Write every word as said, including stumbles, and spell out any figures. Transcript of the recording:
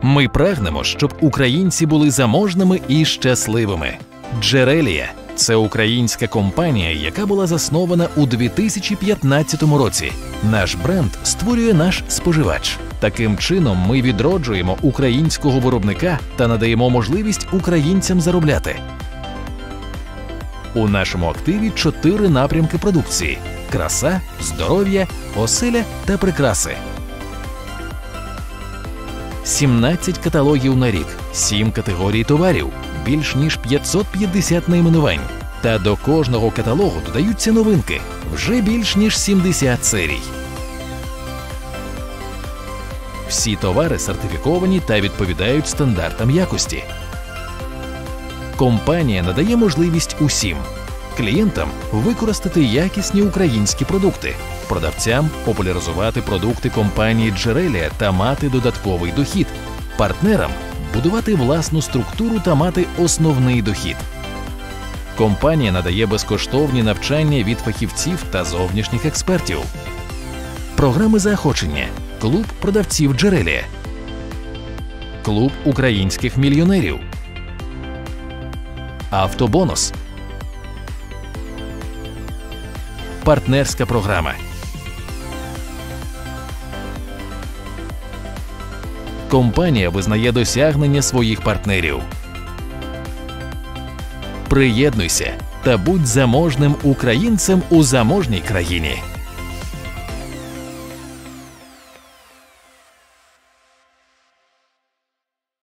Ми прагнемо, щоб українці були заможними і щасливими. Джерелія – це українська компанія, яка була заснована у дві тисячі п'ятнадцятому році. Наш бренд створює наш споживач. Таким чином ми відроджуємо українського виробника та надаємо можливість українцям заробляти. У нашому активі чотири напрямки продукції – краса, здоров'я, оселя та прикраси. сімнадцять каталогів на рік, сім категорій товарів, більш ніж п'ятсот п'ятдесят найменувань. Та до кожного каталогу додаються новинки, вже більш ніж сімдесят серій. Всі товари сертифіковані та відповідають стандартам якості. Компанія надає можливість усім клієнтам використати якісні українські продукти, продавцям популяризувати продукти компанії Джерелія та мати додатковий дохід, партнерам будувати власну структуру та мати основний дохід. Компанія надає безкоштовні навчання від фахівців та зовнішніх експертів. Програми заохочення, клуб продавців Джерелія, клуб українських мільйонерів, автобонус, партнерська програма. Компанія визнає досягнення своїх партнерів. Приєднуйся та будь заможним українцем у заможній країні.